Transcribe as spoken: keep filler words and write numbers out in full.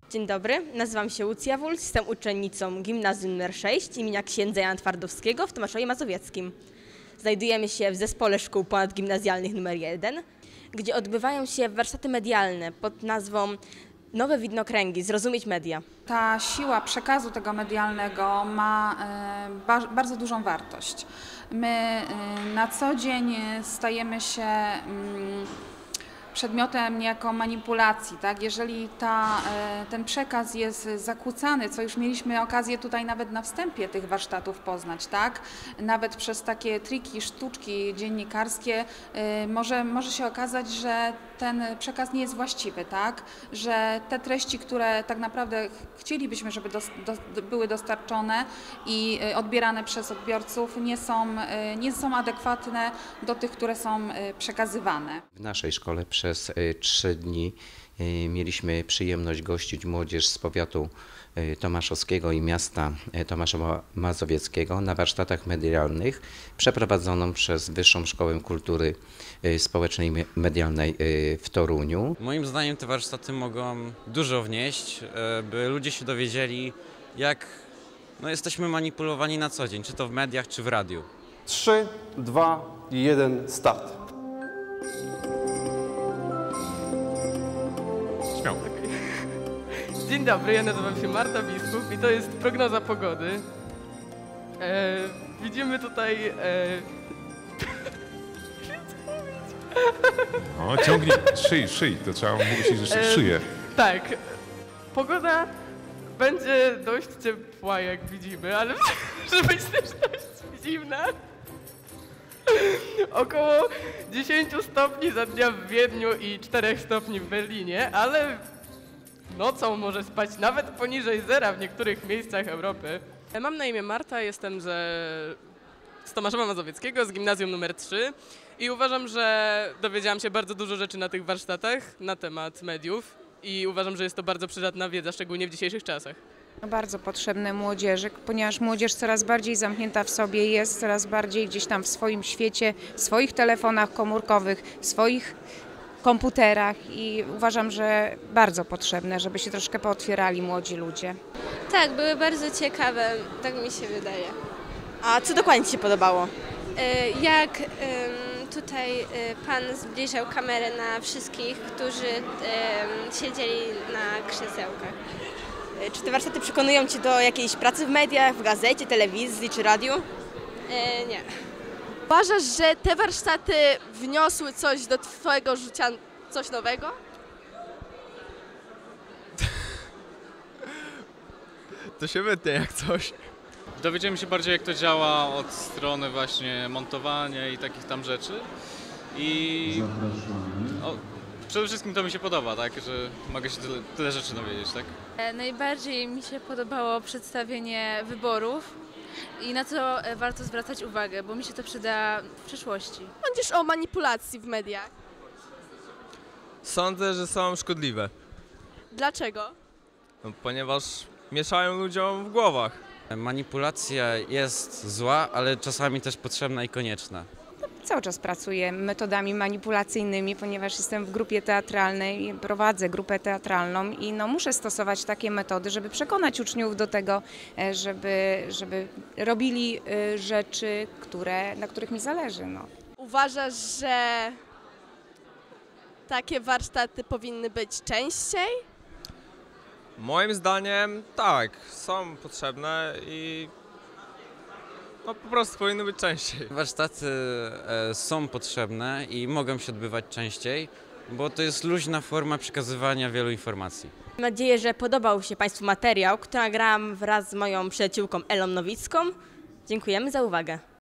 Dzień dobry, nazywam się Łucja Wulc, jestem uczennicą Gimnazjum numer sześć imienia księdza Jana Twardowskiego w Tomaszowie Mazowieckim. Znajdujemy się w Zespole Szkół Ponadgimnazjalnych numer jeden, gdzie odbywają się warsztaty medialne pod nazwą Nowe widnokręgi, zrozumieć media. Ta siła przekazu tego medialnego ma e, bardzo dużą wartość. My e, na co dzień stajemy się mm, przedmiotem niejako manipulacji, tak? Jeżeli ta, ten przekaz jest zakłócany, co już mieliśmy okazję tutaj nawet na wstępie tych warsztatów poznać, tak? Nawet przez takie triki, sztuczki dziennikarskie może, może się okazać, że ten przekaz nie jest właściwy, tak? Że te treści, które tak naprawdę chcielibyśmy, żeby do, do, były dostarczone i odbierane przez odbiorców, nie są, nie są adekwatne do tych, które są przekazywane. W naszej szkole przez trzy dni mieliśmy przyjemność gościć młodzież z powiatu tomaszowskiego i miasta Tomaszowa Mazowieckiego na warsztatach medialnych przeprowadzoną przez Wyższą Szkołę Kultury Społecznej i Medialnej w Toruniu. Moim zdaniem te warsztaty mogą dużo wnieść, by ludzie się dowiedzieli, jak no, jesteśmy manipulowani na co dzień, czy to w mediach, czy w radiu. trzy, dwa, jeden, start. Dzień dobry, ja nazywam się Marta Biskup i to jest prognoza pogody. E, widzimy tutaj... E... O, ciągnij, szyj, szyj, to trzeba mówić, że się szyje. E, tak, pogoda będzie dość ciepła, jak widzimy, ale może być też dość zimna. Około dziesięć stopni za dnia w Wiedniu i cztery stopni w Berlinie, ale nocą może spać nawet poniżej zera w niektórych miejscach Europy. Mam na imię Marta, jestem ze, z Tomaszowa Mazowieckiego, z Gimnazjum numer trzy i uważam, że dowiedziałam się bardzo dużo rzeczy na tych warsztatach na temat mediów i uważam, że jest to bardzo przydatna wiedza, szczególnie w dzisiejszych czasach. Bardzo potrzebne młodzieży, ponieważ młodzież coraz bardziej zamknięta w sobie jest, coraz bardziej gdzieś tam w swoim świecie, w swoich telefonach komórkowych, w swoich komputerach i uważam, że bardzo potrzebne, żeby się troszkę pootwierali młodzi ludzie. Tak, były bardzo ciekawe, tak mi się wydaje. A co dokładnie Ci się podobało? Jak tutaj pan zbliżał kamerę na wszystkich, którzy siedzieli na krzesełkach. Czy te warsztaty przekonują Cię do jakiejś pracy w mediach, w gazecie, telewizji czy radiu? Nie. Uważasz, że te warsztaty wniosły coś do Twojego życia, coś nowego? To się wytnie jak coś. Dowiedziałem się bardziej, jak to działa od strony właśnie montowania i takich tam rzeczy. I o, przede wszystkim to mi się podoba, tak, że mogę się tyle, tyle rzeczy dowiedzieć, tak? Najbardziej mi się podobało przedstawienie wyborów i na co warto zwracać uwagę, bo mi się to przyda w przyszłości. Sądzisz o manipulacji w mediach? Sądzę, że są szkodliwe. Dlaczego? No, ponieważ mieszają ludziom w głowach. Manipulacja jest zła, ale czasami też potrzebna i konieczna. Cały czas pracuję metodami manipulacyjnymi, ponieważ jestem w grupie teatralnej, prowadzę grupę teatralną i no, muszę stosować takie metody, żeby przekonać uczniów do tego, żeby, żeby robili rzeczy, które, na których mi zależy. No. Uważasz, że takie warsztaty powinny być częściej? Moim zdaniem tak, są potrzebne i no, po prostu powinny być częściej. Warsztaty e, są potrzebne i mogą się odbywać częściej, bo to jest luźna forma przekazywania wielu informacji. Mam nadzieję, że podobał się Państwu materiał, który nagrałam wraz z moją przyjaciółką Elą Nowicką. Dziękujemy za uwagę.